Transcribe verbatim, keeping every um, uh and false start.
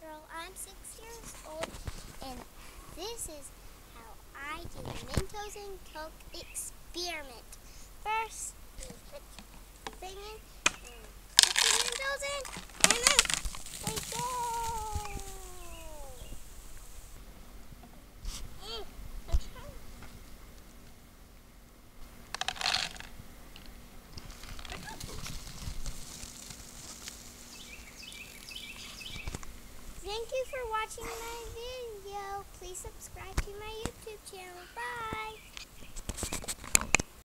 girl. I'm six years old, and this is how I do the Mentos and Coke experiment. First, we put the thing in, and put the Mentos in, and then they go. Mm, that's fine. Thank you for watching my video. Please subscribe to my YouTube channel. Bye.